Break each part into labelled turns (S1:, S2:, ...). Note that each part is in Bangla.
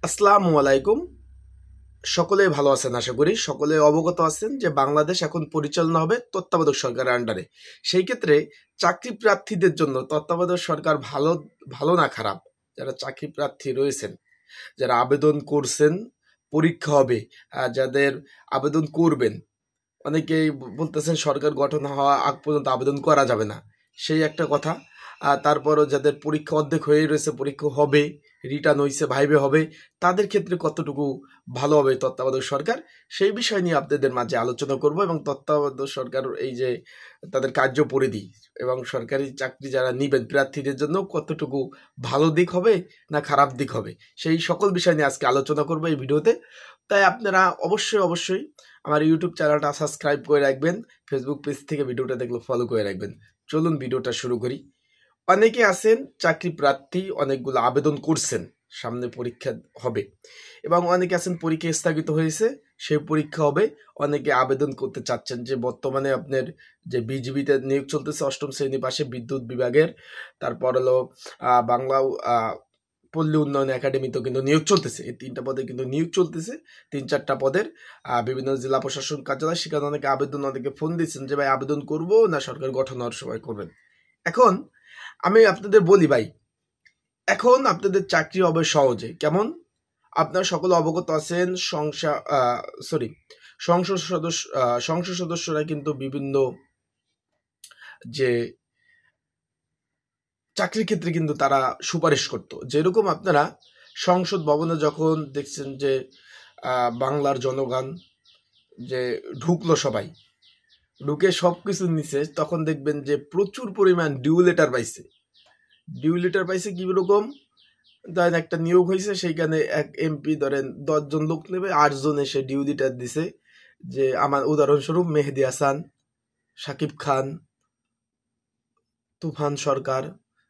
S1: আসসালামু আলাইকুম। সকলে ভালো আছেন, আশা করি সকলে অবগত আছেন যে বাংলাদেশ এখন পরিচালনা হবে তত্ত্বাবধায়ক সরকারের আন্ডারে। সেই ক্ষেত্রে চাকরি প্রার্থীদের জন্য তত্ত্বাবধায়ক সরকার ভালো ভালো না খারাপ, যারা চাকরি প্রার্থী রয়েছেন, যারা আবেদন করছেন, পরীক্ষা হবে, যাদের আবেদন করবেন, অনেকেই বলতেছেন সরকার গঠন হওয়া আগ পর্যন্ত আবেদন করা যাবে না, সেই একটা কথা। আর তারপরও যাদের পরীক্ষা অর্ধেক হয়ে রয়েছে, পরীক্ষা হবে, রিটার্ন হয়েছে, ভাইবে হবে, তাদের ক্ষেত্রে কতটুকু ভালো হবে তত্ত্বাবধায়ক সরকার, সেই বিষয় নিয়ে আপনাদের মাঝে আলোচনা করব। এবং তত্ত্বাবধায়ক সরকার এই যে তাদের কার্যপরিধি এবং সরকারি চাকরি যারা নিবেন প্রার্থীদের জন্য কতটুকু ভালো দিক হবে না খারাপ দিক হবে, সেই সকল বিষয় নিয়ে আজকে আলোচনা করবো এই ভিডিওতে। তাই আপনারা অবশ্যই অবশ্যই আমার ইউটিউব চ্যানেলটা সাবস্ক্রাইব করে রাখবেন, ফেসবুক পেজ থেকে ভিডিওটা দেখলে ফলো করে রাখবেন। চলুন ভিডিওটা শুরু করি। অনেকে আছেন চাকরি প্রার্থী, অনেকগুলো আবেদন করছেন, সামনে পরীক্ষা হবে, এবং অনেকে আছেন পরীক্ষা স্থগিত হয়েছে, সেই পরীক্ষা হবে। অনেকে আবেদন করতে চাচ্ছেন যে বর্তমানে আপনার যে বিজিবিতে নিয়োগ চলতেছে অষ্টম শ্রেণী পাশে বিদ্যুৎ বিভাগের, তারপর হলো বাংলা পল্লী উন্নয়ন একাডেমিতেও কিন্তু নিয়োগ চলতেছে। এই তিনটা পদে কিন্তু নিয়োগ চলতেছে, 3-4টা পদের বিভিন্ন জেলা প্রশাসন কার্যালয়। সেখানে অনেকে আবেদন, অনেকে ফোন দিচ্ছেন যে ভাই আবেদন করবো না সরকার গঠন হওয়ার সময় করবেন। এখন আমি আপনাদের বলি ভাই, এখন আপনাদের চাকরি হবে সহজে। কেমন? আপনারা সকলে অবগত আছেন, সংসদ সদস্যরা কিন্তু বিভিন্ন যে চাকরির ক্ষেত্রে কিন্তু তারা সুপারিশ করতো। যেরকম আপনারা সংসদ ভবনে যখন দেখছেন যে বাংলার জনগণ যে ঢুকলো, সবাই ঢুকে সব কিছু নিছে, তখন দেখবেন যে প্রচুর পরিমাণ ডিউ লেটার পাইছে। কিরকম? ধরেন একটা নিয়োগ হয়েছে, সেইখানে এক এমপি ধরেন 10 জন লোক নেবে, 8 জন এসে ডিউ লেটার দিছে যে আমার উদাহরণস্বরূপ মেহেদি হাসান, সাকিব খান, তুফান সরকার,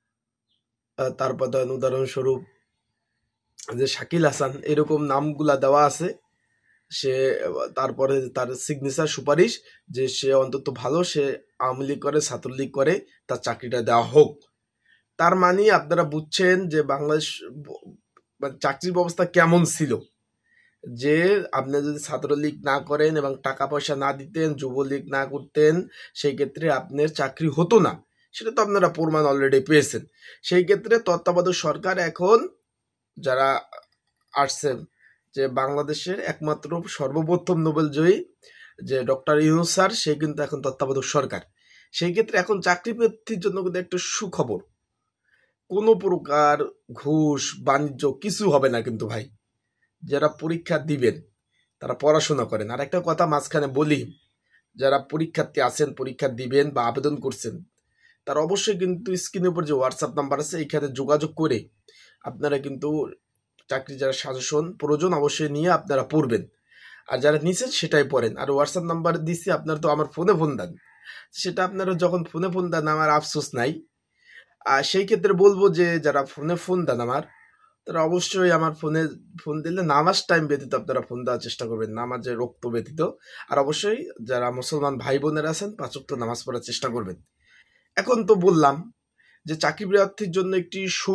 S1: তারপর ধরেন উদাহরণস্বরূপ যে শাকিল হাসান, এরকম নামগুলা দেওয়া আছে। সে তারপরে তার সিগনেচার সুপারিশ যে সে অন্তত ভালো, সে আওয়ামী লীগ করে, ছাত্রলীগ করে, তার চাকরিটা দেওয়া হোক। তার মানে আপনারা বুঝছেন যে বাংলাদেশ চাকরির ব্যবস্থা কেমন ছিল, যে আপনি যদি ছাত্রলীগ না করেন এবং টাকা পয়সা না দিতেন, যুবলীগ না করতেন, সেই ক্ষেত্রে আপনার চাকরি হতো না। সেটা তো আপনারা প্রমাণ অলরেডি পেয়েছেন। সেই ক্ষেত্রে তত্ত্বাবধায়ক সরকার এখন যারা আসছেন, যে বাংলাদেশের একমাত্র সর্বপ্রথম নোবেল জয়ী যে ডক্টর ইউনূস স্যার, সে কিন্তু এখন তত্ত্বাবধায়ক সরকার। সেই ক্ষেত্রে এখন চাকরি প্রার্থীর জন্য কিন্তু একটা সুখবর, কোনো প্রকার ঘুষ বাণিজ্য কিছু হবে না কিন্তু ভাই। যারা পরীক্ষা দিবেন তারা পড়াশোনা করেন। আর একটা কথা মাঝখানে বলি, যারা পরীক্ষার্থী আছেন, পরীক্ষা দিবেন বা আবেদন করছেন, তারা অবশ্যই কিন্তু স্ক্রিনের উপর যে হোয়াটসঅ্যাপ নাম্বার আছে এইখানে যোগাযোগ করে আপনারা কিন্তু চাকরি যারা সাজেশন প্রয়োজন অবশ্যই নিয়ে আপনারা পড়বেন। আর যারা নিছেন সেটাই পড়েন। আর হোয়াটসঅ্যাপ নাম্বার দিচ্ছি, আপনারা তো আমার ফোনে ফোন দেন, সেটা আপনারা যখন ফোনে ফোন দেন আমার আফসোস নাই। আর সেই ক্ষেত্রে বলবো যে যারা ফোনে ফোন দেন আমার, তারা অবশ্যই আমার ফোনে ফোন দিলে নামাজ টাইম ব্যতীত আপনারা ফোন দেওয়ার চেষ্টা করবেন, নামাজের রক্ত ব্যতীত। আর অবশ্যই যারা মুসলমান ভাই বোনেরা আছেন 5 ওয়াক্ত নামাজ পড়ার চেষ্টা করবেন। এখন তো বললাম যে চাকরি প্রার্থীর জন্য একটি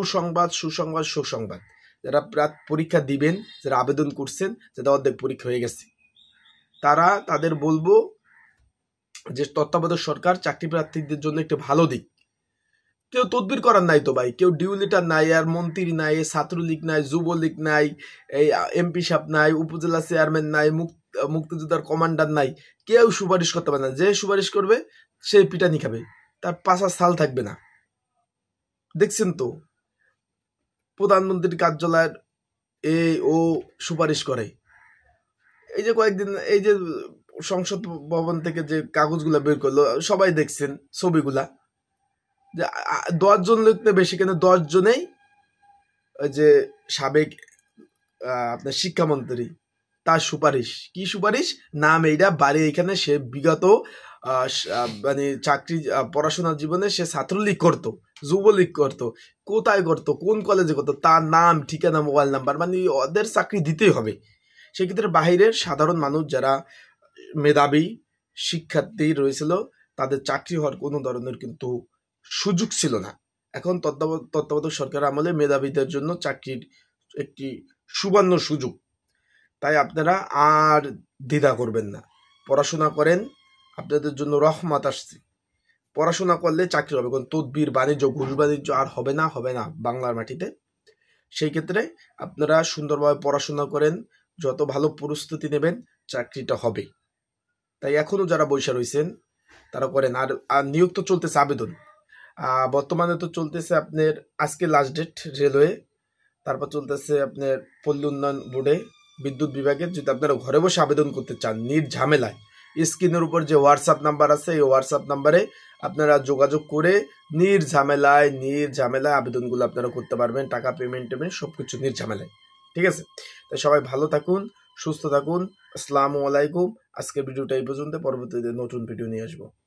S1: সুসংবাদ। যারা পরীক্ষা দিবেন, যারা আবেদন করছেন, যাদের অর্ধেক পরীক্ষা হয়ে গেছে, তাদের বলবো যে তত্ত্বাবধায়ক সরকার চাকরি প্রার্থীদের জন্য একটি ভালো দিক। কেউ তদবির করার নাই তো ভাই, কেউ ডিউ লিটার নাই, আর মন্ত্রী নাই, ছাত্রলীগ নাই, যুবলীগ নাই, এই এমপি সাহেব নাই, উপজেলা চেয়ারম্যান নাই, মুক্তিযোদ্ধার কমান্ডার নাই, কেউ সুপারিশ করতে পারে না। যে সুপারিশ করবে সে পিটানি খাবে, তার পাশা সাল থাকবে না। দেখছেন তো প্রধানমন্ত্রীর কার্যালয়ের ও সুপারিশ করে। এই যে কয়েকদিন এই যে সংসদ ভবন থেকে যে কাগজগুলা বের করলো, সবাই দেখছেন ছবিগুলা, যে 10 জন লোক নেবে, সেখানে 10 জনেই ওই যে সাবেক আপনার শিক্ষামন্ত্রী, তার সুপারিশ। কি সুপারিশ? নাম এইটা, বাড়ি এখানে, সে বিগত মানে চাকরি পড়াশোনার জীবনে সে ছাত্রলীগ করতো, যুবলীগ করতো, কোথায় করতো, কোন কলেজে করতো, তার নাম, ঠিকানা, মোবাইল নাম্বার, মানে ওদের চাকরি দিতেই হবে। সেক্ষেত্রে বাহিরের সাধারণ মানুষ যারা মেধাবী শিক্ষার্থী রয়েছিল, তাদের চাকরি হওয়ার কোনো ধরনের কিন্তু সুযোগ ছিল না। এখন তত্ত্বাবধায়ক সরকার আমলে মেধাবীদের জন্য চাকরির একটি সুবর্ণ সুযোগ। তাই আপনারা আর দ্বিধা করবেন না, পড়াশোনা করেন, আপনাদের জন্য রহমত আসছে। পড়াশোনা করলে চাকরি হবে, কোন তদবির বাণিজ্য ঘুষ বাণিজ্য আর হবে না বাংলার মাটিতে। সেই ক্ষেত্রে আপনারা সুন্দরভাবে পড়াশোনা করেন, যত ভালো প্রস্তুতি নেবেন চাকরিটা হবে। তাই এখনো যারা বৈশা রয়েছেন তারা করেন। আর নিয়োগ তো চলতেছে, আবেদন বর্তমানে তো চলতেছে আপনার আজকে লাস্ট ডেট রেলওয়ে, তারপর চলতেছে আপনার পল্লী উন্নয়ন বোর্ডে, বিদ্যুৎ বিভাগে। যদি আপনারা ঘরে বসে আবেদন করতে চান নির্ঝামেলায়, স্ক্রিনের উপর যে হোয়াটসঅ্যাপ নাম্বার আছে এই হোয়াটসঅ্যাপ নাম্বারে আপনারা যোগাযোগ করে নির্ঝামেলায় আবেদনগুলো আপনারা করতে পারবেন। টাকা পেমেন্ট সবকিছু নির্ঝামেলায়, ঠিক আছে? তাই সবাই ভালো থাকুন, সুস্থ থাকুন। আসসালামু আলাইকুম। আজকের ভিডিওটা এই পর্যন্ত, পরবর্তীতে নতুন ভিডিও নিয়ে আসবো।